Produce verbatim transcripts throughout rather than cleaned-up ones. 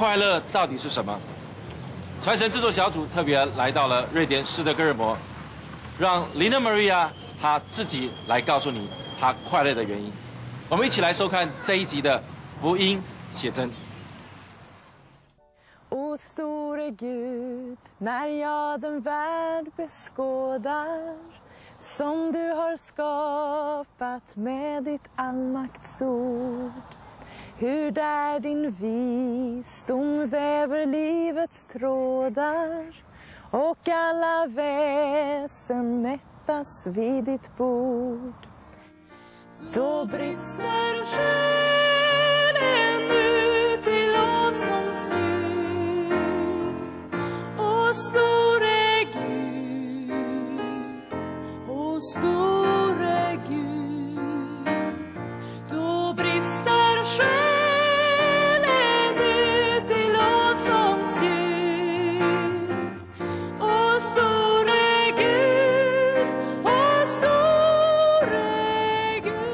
快乐到底是什么？传神制作小组特别来到了瑞典斯德哥尔摩，让 Lina Maria 她自己来告诉你她快乐的原因。我们一起来收看这一集的福音写真。 O store Gud, när jag den värld beskådar som du har skapat med ditt allmaktsord. Hur där din visdom väver livets trådar och alla väsen mättas vid ditt bord. Då brister själen ut i lovsångsljud. O store Gud, o store Gud, då brister själen ut i lovsångsljud. O store Gud, o store Gud.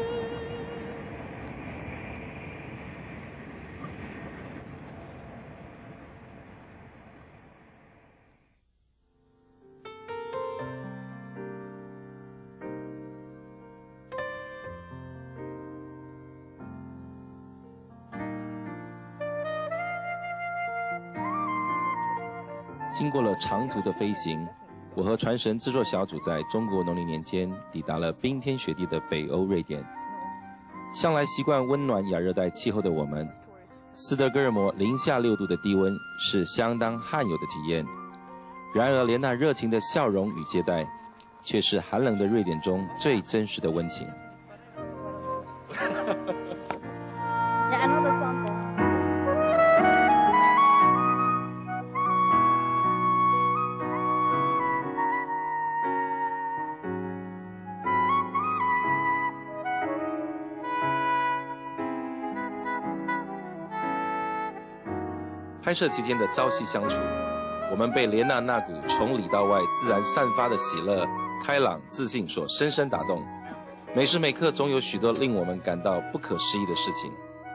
经过了长途的飞行，我和传神制作小组在中国农历年间抵达了冰天雪地的北欧瑞典。向来习惯温暖亚热带气候的我们，斯德哥尔摩零下六度的低温是相当罕有的体验。然而，连那热情的笑容与接待，却是寒冷的瑞典中最真实的温情。 Yeah, I know the song. 拍摄期间的朝夕相处，我们被莲娜那股从里到外自然散发的喜乐、开朗、自信所深深打动。每时每刻总有许多令我们感到不可思议的事情。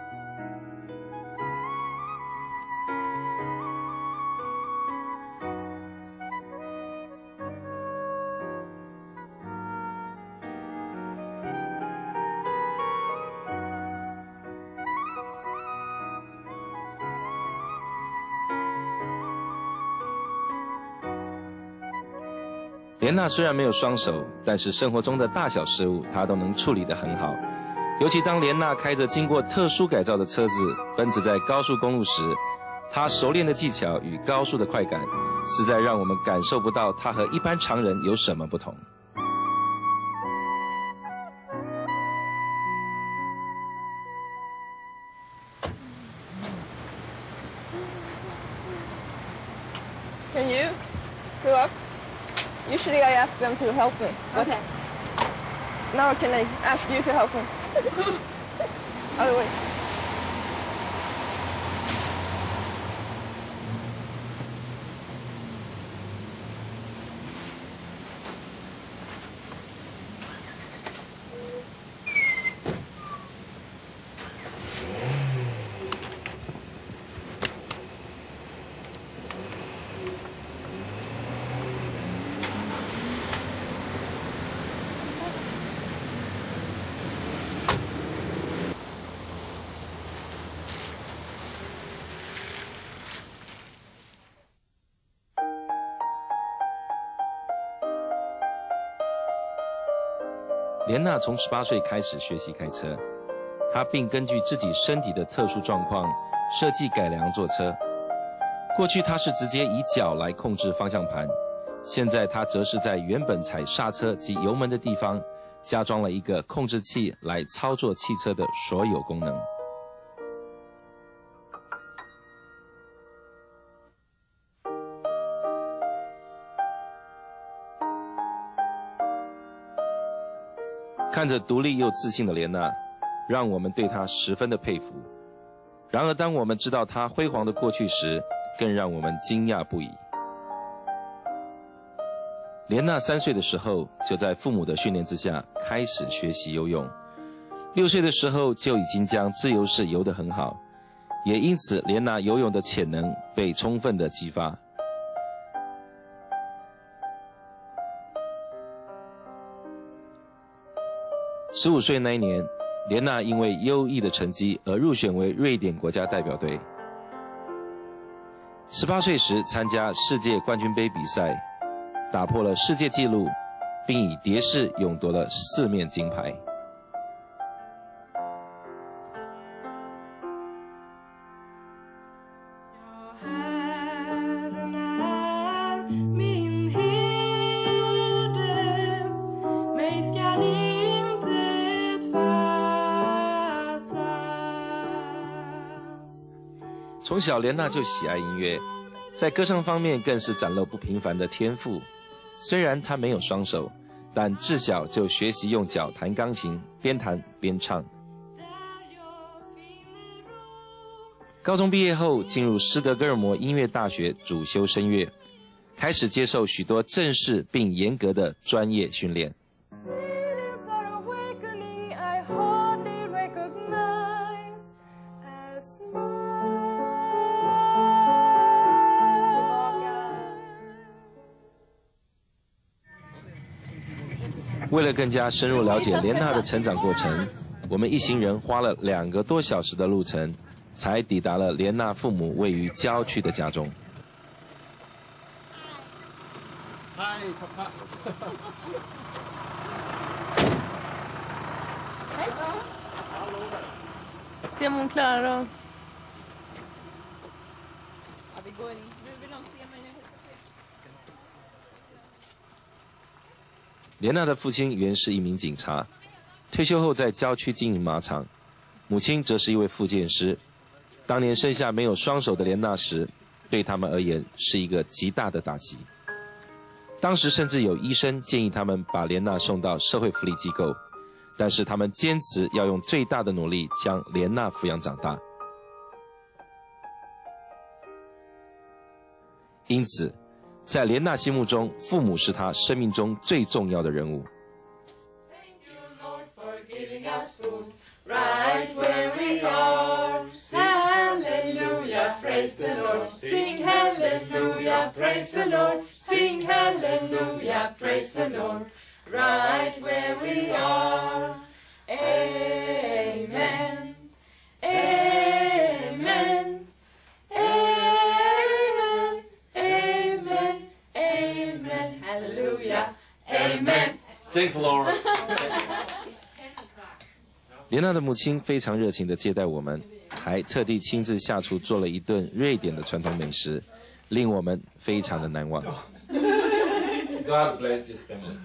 莲娜虽然没有双手，但是生活中的大小事物她都能处理得很好。尤其当莲娜开着经过特殊改造的车子奔驰在高速公路时，她熟练的技巧与高速的快感，实在让我们感受不到她和一般常人有什么不同。 Can you fill up? Usually I ask them to help me. Okay. Now can I ask you to help me? Other way. 莲娜从十八岁开始学习开车，她并根据自己身体的特殊状况设计改良坐车。过去她是直接以脚来控制方向盘，现在她则是在原本踩刹车及油门的地方加装了一个控制器来操作汽车的所有功能。看着独立又自信的莲娜，让我们对她十分的佩服。然而，当我们知道她辉煌的过去时，更让我们惊讶不已。莲娜三岁的时候，就在父母的训练之下开始学习游泳。六岁的时候就已经将自由式游得很好， 也因此莲娜游泳的潜能被充分的激发。十五岁那一年，莲娜因为优异的成绩而入选为瑞典国家代表队。十八岁时参加世界冠军杯比赛，打破了世界纪录，并以蝶式勇夺了四面金牌。从小莲娜就喜爱音乐，在歌唱方面更是展露不平凡的天赋。虽然她没有双手，但自小就学习用脚弹钢琴，边弹边唱。高中毕业后，进入斯德哥尔摩音乐大学主修声乐，开始接受许多正式并严格的专业训练。为了更加深入了解莲娜的成长过程，我们一行人花了两个多小时的路程，才抵达了莲娜父母位于郊区的家中。 嗨，爸爸。 Hej. Se om hon klarar att... Ja, vi går in. Nu vill de se mig. 莲娜的父亲原是一名警察，退休后在郊区经营马场，母亲则是一位复健师。当年生下没有双手的莲娜时，对他们而言是一个极大的打击。当时甚至有医生建议他们把莲娜送到社会福利机构，但是他们坚持要用最大的努力将莲娜抚养长大。因此在莲娜心目中，父母是她生命中最重要的人物。 Thanks, Laura. 莲娜的母亲非常热情地接待我们，还特地亲自下厨做了一顿瑞典的传统美食，令我们非常的难忘。 God bless this family.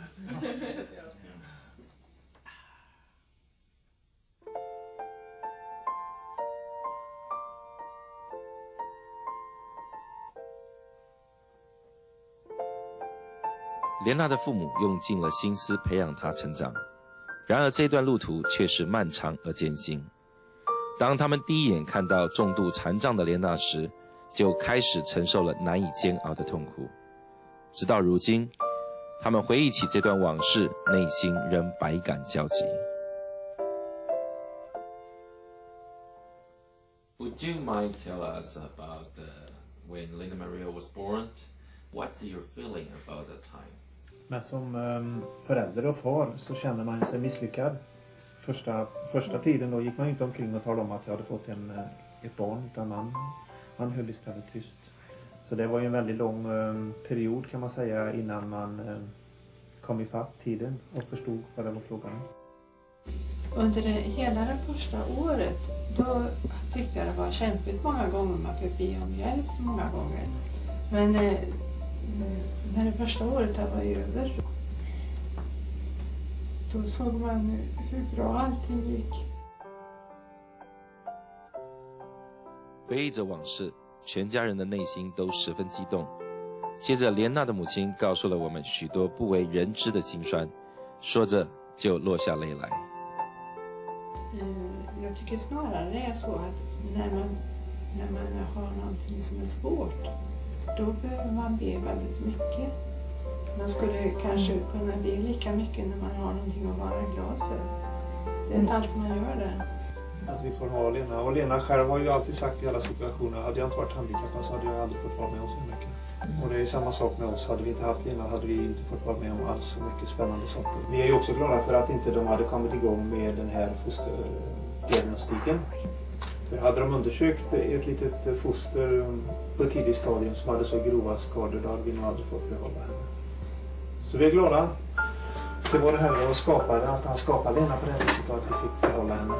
莲娜的父母用尽了心思培养她成长，然而这段路途却是漫长而艰辛。当他们第一眼看到重度残障的莲娜时，就开始承受了难以煎熬的痛苦。直到如今，他们回忆起这段往事，内心仍百感交集。 Would you mind tell us about uh, when Lena Maria was born? What's your feeling about that time? Men som förälder och far så känner man sig misslyckad. Första, första tiden då gick man inte omkring och talade om att jag hade fått en, ett barn, utan man, man höll istället tyst. Så det var ju en väldigt lång period kan man säga innan man kom ifatt tiden och förstod vad det var frågan om. Under det, hela det första året då tyckte jag det var kämpigt många gånger. Man fick be om hjälp många gånger. Men eh, när det första året där var över, då såg man hur bra allting gick. 回忆着往事，全家人的内心都十分激动。接着，莲娜的母亲告诉了我们许多不为人知的辛酸，说着就落下泪来。 Jag tycker snarare det är så att när man, när man har någonting som är svårt, då behöver man be väldigt mycket. Man skulle kanske kunna be lika mycket när man har någonting att vara glad för. Det är inte alltid man gör det. att vi får ha Lena. Och Lena själv har ju alltid sagt i alla situationer, hade jag inte varit handikappad så hade jag aldrig fått vara med om så mycket. Och det är samma sak med oss. Hade vi inte haft Lena hade vi inte fått vara med om alls så mycket spännande saker. Vi är ju också glada för att inte de hade kommit igång med den här fosterdiagnostiken. För hade de undersökt ett litet foster på ett tidigt stadium som hade så grova skador, då hade vi nog aldrig fått behålla henne. Så vi är glada till vår Herre och skapade att han skapade Lena på det viset och att vi fick behålla henne.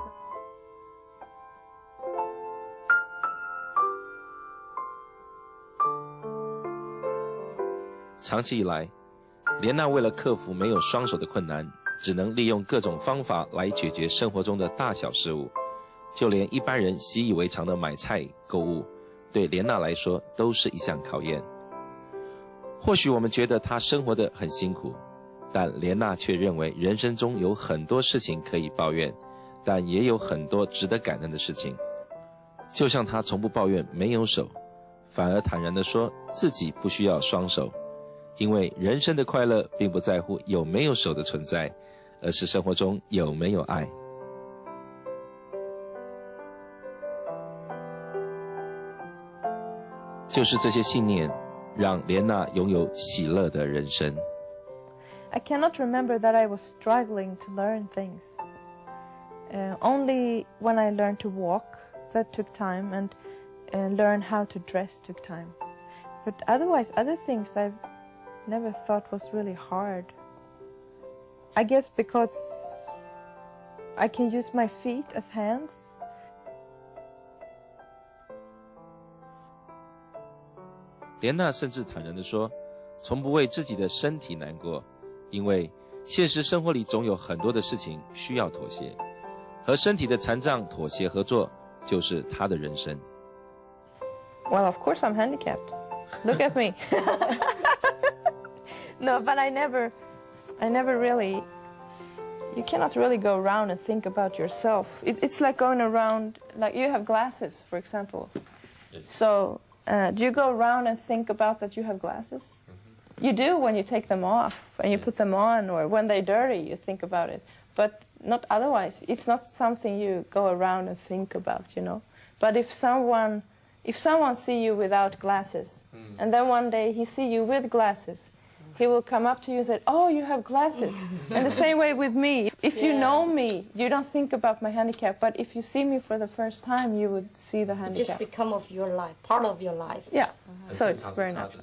长期以来，莲娜为了克服没有双手的困难，只能利用各种方法来解决生活中的大小事务。就连一般人习以为常的买菜、购物，对莲娜来说都是一项考验。或许我们觉得她生活得很辛苦，但莲娜却认为人生中有很多事情可以抱怨，但也有很多值得感恩的事情。就像她从不抱怨没有手，反而坦然地说自己不需要双手。因为人生的快乐并不在乎有没有手的存在，而是生活中有没有爱。就是这些信念，让莲娜拥有喜乐的人生。 I cannot remember that I was struggling to learn things. Uh, only when I learned to walk, that took time, and uh, learn how to dress took time. But otherwise, other things I've never thought was really hard. I guess because I can use my feet as hands. 莲娜甚至坦然地说，从不为自己的身体难过，因为现实生活里总有很多的事情需要妥协，和身体的残障妥协合作，就是她的人生。 Well, of course I'm handicapped. Look at me. No, but I never, I never really, you cannot really go around and think about yourself. It, it's like going around, like you have glasses, for example. Yes. So, uh, do you go around and think about that you have glasses? Mm-hmm. You do when you take them off and you put them on, or when they're dirty, you think about it. But not otherwise. It's not something you go around and think about, you know. But if someone, if someone see you without glasses, mm. and then one day he see you with glasses, he will come up to you and say, oh, you have glasses. And the same way with me. If yeah. you know me, you don't think about my handicap. But if you see me for the first time, you would see the handicap. It just become of your life, part of your life. Yeah, uh-huh. So it's very natural.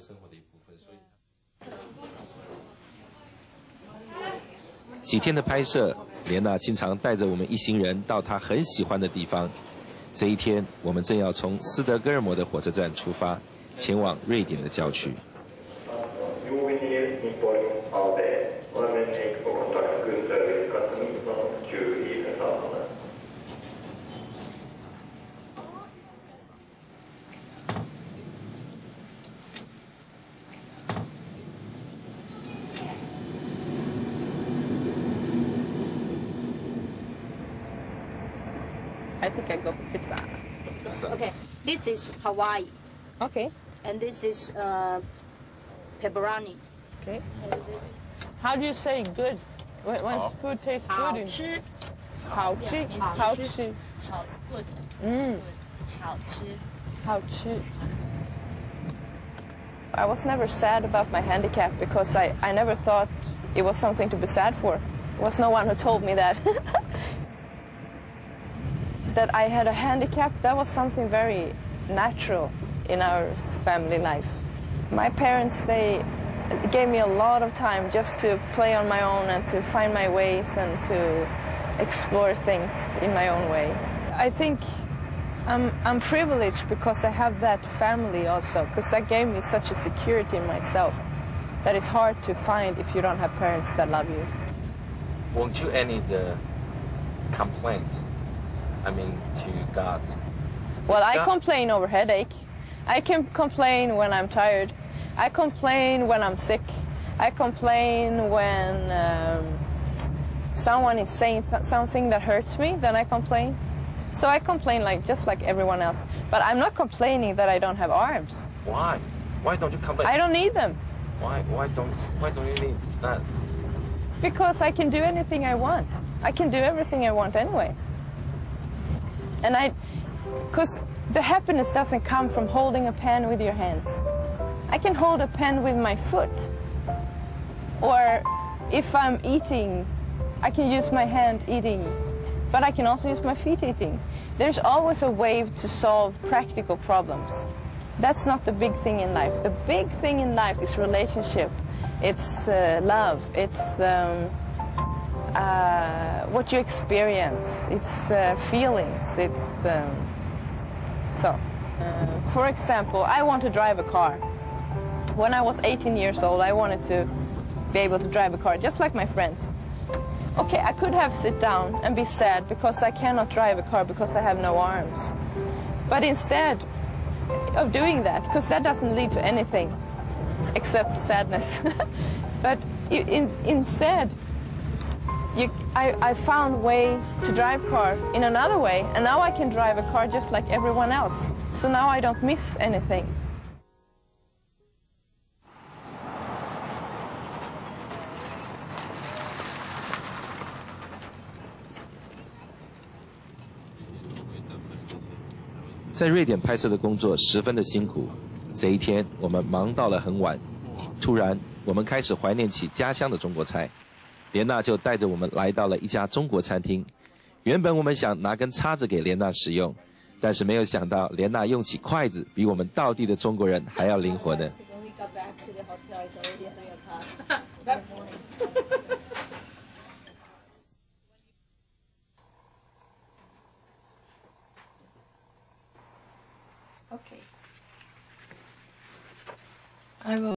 几天的拍摄，莲娜经常带着我们一行人到她很喜欢的地方。这一天，我们正要从斯德哥尔摩的火车站出发，前往瑞典的郊区。 I think I go for pizza. So. Okay, this is Hawaii. Okay. And this is uh, pepperoni. Okay. And this is How do you say good? When, when Oh. food tastes 好 good? 吃. 好吃. Yeah, 好吃. 好 is good. Mm. Good. 好吃. 好吃. I was never sad about my handicap because I, I never thought it was something to be sad for. There was no one who told me that. That I had a handicap, that was something very natural in our family life. My parents, they gave me a lot of time just to play on my own and to find my ways and to explore things in my own way. I think I'm, I'm privileged because I have that family also, because that gave me such a security in myself that is hard to find if you don't have parents that love you. Won't you any the complaint? I mean, to God. Well, I complain over headache. I can complain when I'm tired. I complain when I'm sick. I complain when um, someone is saying th something that hurts me, then I complain. So I complain like just like everyone else. But I'm not complaining that I don't have arms. Why? Why don't you complain? I don't need them. Why? Why don't? Why don't you need that? Because I can do anything I want. I can do everything I want anyway. And I, because the happiness doesn't come from holding a pen with your hands. I can hold a pen with my foot. Or if I'm eating, I can use my hand eating, but I can also use my feet eating. There's always a way to solve practical problems. That's not the big thing in life. The big thing in life is relationship. It's uh, love. It's um, uh, what you experience. It's uh, feelings. It's um, so. Uh, for example, I want to drive a car. When I was eighteen years old, I wanted to be able to drive a car, just like my friends. Okay, I could have sit down and be sad because I cannot drive a car because I have no arms. But instead of doing that, because that doesn't lead to anything except sadness. But you, in, instead, you, I, I found a way to drive car in another way, and now I can drive a car just like everyone else. So now I don't miss anything. 在瑞典拍摄的工作十分的辛苦，这一天我们忙到了很晚。突然，我们开始怀念起家乡的中国菜，莲娜就带着我们来到了一家中国餐厅。原本我们想拿根叉子给莲娜使用，但是没有想到莲娜用起筷子比我们道地的中国人还要灵活呢。 Okay. I will